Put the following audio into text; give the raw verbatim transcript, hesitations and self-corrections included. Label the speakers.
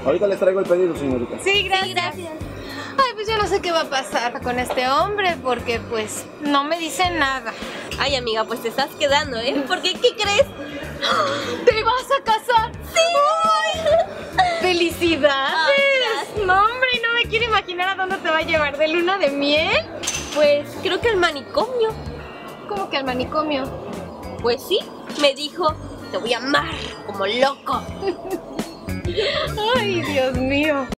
Speaker 1: Ahorita les traigo el pedido, señorita.
Speaker 2: Sí, gracias.
Speaker 3: Sí, gracias.
Speaker 2: Ay, pues yo no sé qué va a pasar con este hombre porque pues no me dice nada.
Speaker 3: Ay, amiga, pues te estás quedando, ¿eh? Porque, ¿qué crees?
Speaker 2: ¿Te vas a casar?
Speaker 3: ¡Sí!
Speaker 2: ¡Felicidades!
Speaker 3: Ay,
Speaker 2: no, hombre, no me quiero imaginar a dónde te va a llevar de luna de miel.
Speaker 3: Pues creo que el manicomio.
Speaker 2: ¿Cómo que al manicomio?
Speaker 3: Pues sí, me dijo, te voy a amar como loco.
Speaker 2: Ay, Dios mío.